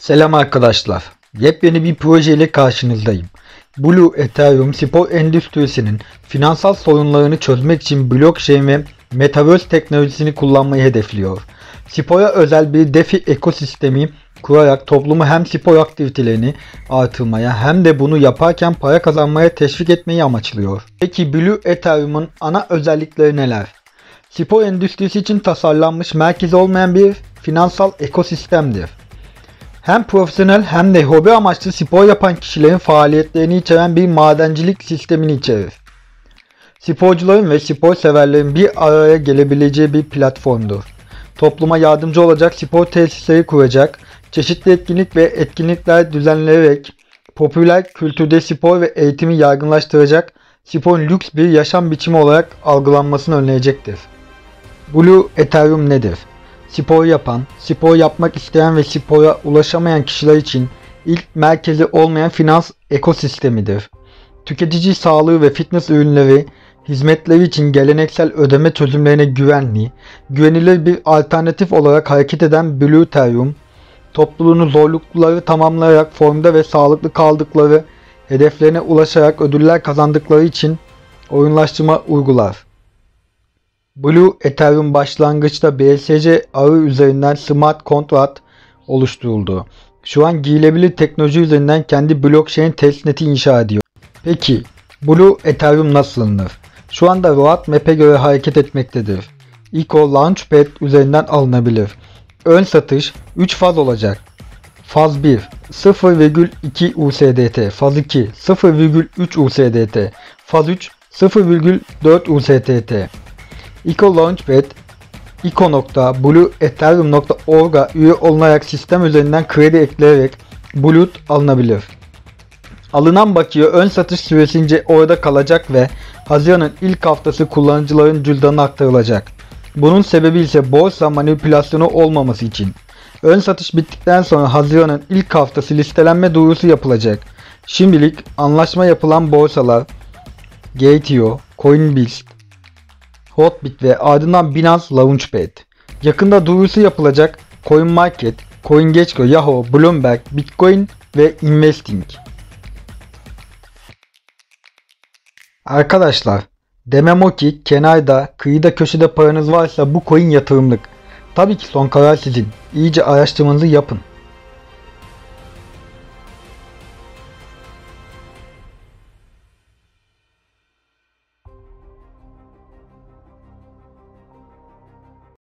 Selam arkadaşlar. Yepyeni bir proje ile karşınızdayım. Blue Ethereum spor endüstrisinin finansal sorunlarını çözmek için blockchain ve metaverse teknolojisini kullanmayı hedefliyor. Spora özel bir DeFi ekosistemi kurarak toplumu hem spor aktivitelerini artırmaya hem de bunu yaparken para kazanmaya teşvik etmeyi amaçlıyor. Peki Blue Ethereum'un ana özellikleri neler? Spor endüstrisi için tasarlanmış merkezi olmayan bir finansal ekosistemdir. Hem profesyonel hem de hobi amaçlı spor yapan kişilerin faaliyetlerini içeren bir madencilik sistemini içerir. Sporcuların ve spor severlerin bir araya gelebileceği bir platformdur. Topluma yardımcı olacak spor tesisleri kuracak, çeşitli etkinlik ve etkinlikler düzenleyerek popüler kültürde spor ve eğitimi yaygınlaştıracak, sporun lüks bir yaşam biçimi olarak algılanmasını önleyecektir. Blue Ethereum nedir? Spor yapan, spor yapmak isteyen ve spora ulaşamayan kişiler için ilk merkezi olmayan finans ekosistemidir. Tüketici sağlığı ve fitness ürünleri, hizmetleri için geleneksel ödeme çözümlerine güvenilir bir alternatif olarak hareket eden Blue Ethereum, topluluğunu zorlukları tamamlayarak formda ve sağlıklı kaldıkları, hedeflerine ulaşarak ödüller kazandıkları için oyunlaştırma uygular. Blue Ethereum başlangıçta BSC ağı üzerinden smart contract oluşturuldu. Şu an giyilebilir teknoloji üzerinden kendi blockchain testneti inşa ediyor. Peki Blue Ethereum nasıl alınır? Şu anda roadmap'e göre hareket etmektedir. ICO Launchpad üzerinden alınabilir. Ön satış 3 faz olacak. Faz 1 0,2 USDT, Faz 2 0,3 USDT, Faz 3 0,4 USDT. ICO Launchpad, ico.blueethereum.org'a üye olunarak sistem üzerinden kredi ekleyerek Blue alınabilir. Alınan bakiye ön satış süresince orada kalacak ve Haziran'ın ilk haftası kullanıcıların cüzdanına aktarılacak. Bunun sebebi ise borsa manipülasyonu olmaması için. Ön satış bittikten sonra Haziran'ın ilk haftası listelenme duyurusu yapılacak. Şimdilik anlaşma yapılan borsalar Gate.io, Coinbase, Hotbit ve ardından Binance Launchpad. Yakında duyurusu yapılacak CoinMarket, CoinGecko, Yahoo, Bloomberg, Bitcoin ve Investing. Arkadaşlar, demem o ki kenarda, kıyıda köşede paranız varsa bu coin yatırımlık. Tabii ki son karar sizin. İyice araştırmanızı yapın.